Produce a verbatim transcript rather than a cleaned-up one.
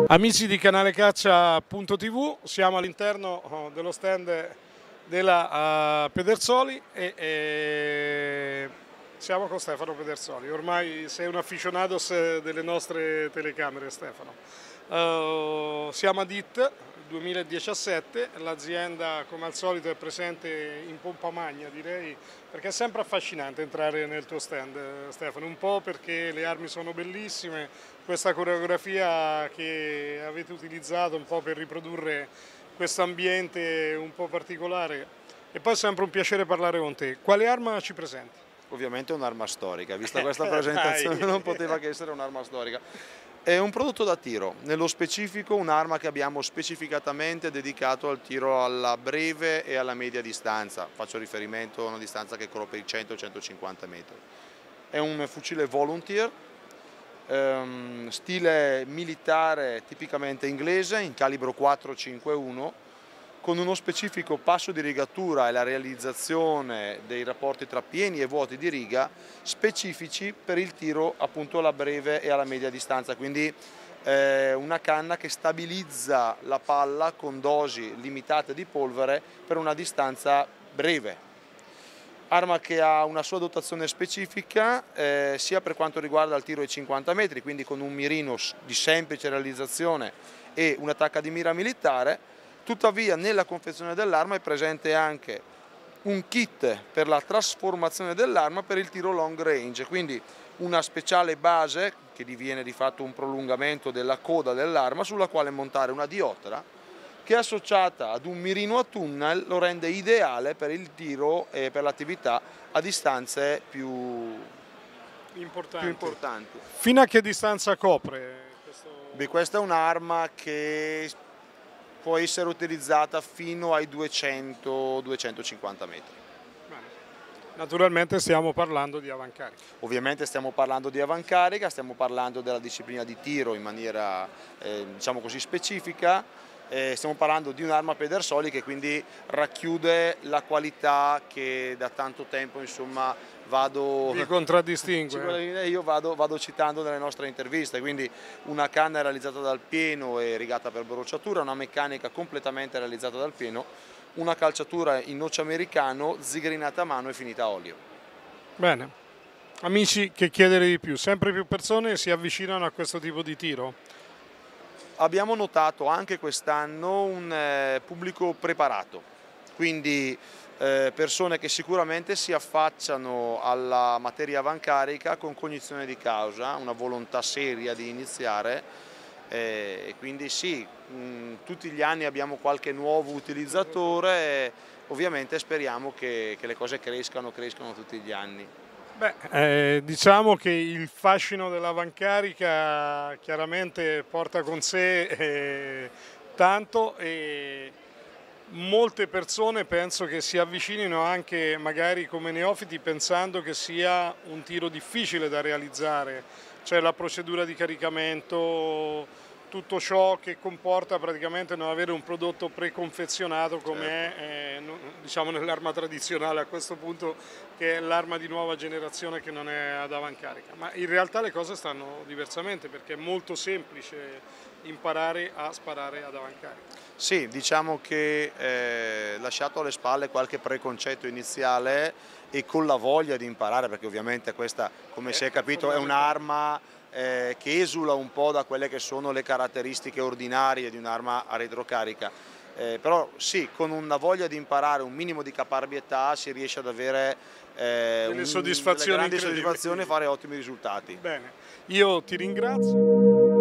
Amici di Canale Caccia punto tivù, siamo all'interno dello stand della uh, Pedersoli e, e siamo con Stefano Pedersoli. Ormai sei un aficionados delle nostre telecamere, Stefano. Uh, siamo ad I T duemiladiciassette, l'azienda come al solito è presente in pompa magna, direi, perché è sempre affascinante entrare nel tuo stand, Stefano, un po' perché le armi sono bellissime, questa coreografia che avete utilizzato un po' per riprodurre questo ambiente un po' particolare, e poi è sempre un piacere parlare con te. Quale arma ci presenti? Ovviamente un'arma storica, vista questa presentazione non poteva che essere un'arma storica. È un prodotto da tiro, nello specifico un'arma che abbiamo specificatamente dedicato al tiro alla breve e alla media distanza. Faccio riferimento a una distanza che copre i cento centocinquanta metri. È un fucile volunteer, ehm, stile militare tipicamente inglese, in calibro quattro cinque uno, con uno specifico passo di rigatura e la realizzazione dei rapporti tra pieni e vuoti di riga specifici per il tiro appunto alla breve e alla media distanza, quindi eh, una canna che stabilizza la palla con dosi limitate di polvere per una distanza breve. Arma che ha una sua dotazione specifica eh, sia per quanto riguarda il tiro ai cinquanta metri, quindi con un mirino di semplice realizzazione e un'attacca di mira militare. Tuttavia nella confezione dell'arma è presente anche un kit per la trasformazione dell'arma per il tiro long range, quindi una speciale base che diviene di fatto un prolungamento della coda dell'arma sulla quale montare una diottra che associata ad un mirino a tunnel lo rende ideale per il tiro e per l'attività a distanze più importanti. più importanti. Fino a che distanza copre? Questo... Beh, questa è un'arma che può essere utilizzata fino ai duecento duecentocinquanta metri. Bene. Naturalmente stiamo parlando di avancarica. Ovviamente stiamo parlando di avancarica, stiamo parlando della disciplina di tiro in maniera eh, diciamo così specifica, eh, stiamo parlando di un'arma Pedersoli che quindi racchiude la qualità che da tanto tempo insomma vado, vi contraddistingue. io vado, vado citando nelle nostre interviste, quindi una canna realizzata dal pieno e rigata per bruciatura, una meccanica completamente realizzata dal pieno, una calciatura in noce americano, zigrinata a mano e finita a olio. Bene, amici, che chiedere di più? Sempre più persone si avvicinano a questo tipo di tiro? Abbiamo notato anche quest'anno un eh, pubblico preparato, quindi eh, persone che sicuramente si affacciano alla materia avancarica con cognizione di causa, una volontà seria di iniziare eh, e quindi sì, mh, tutti gli anni abbiamo qualche nuovo utilizzatore e ovviamente speriamo che, che le cose crescano, crescano tutti gli anni. Beh, eh, diciamo che il fascino dell'avancarica chiaramente porta con sé eh, tanto e molte persone penso che si avvicinino anche magari come neofiti pensando che sia un tiro difficile da realizzare, cioè la procedura di caricamento, tutto ciò che comporta praticamente non avere un prodotto preconfezionato come certo. è eh, diciamo nell'arma tradizionale a questo punto, che è l'arma di nuova generazione che non è ad avancarica, ma in realtà le cose stanno diversamente perché è molto semplice imparare a sparare ad avancarica. Sì, diciamo che eh, lasciato alle spalle qualche preconcetto iniziale e con la voglia di imparare, perché ovviamente questa, come eh, si è capito, è un'arma Eh, che esula un po' da quelle che sono le caratteristiche ordinarie di un'arma a retrocarica, eh, però sì, con una voglia di imparare, un minimo di caparbietà si riesce ad avere eh, delle un, soddisfazioni, delle grandi soddisfazioni e fare ottimi risultati. Bene, io ti ringrazio.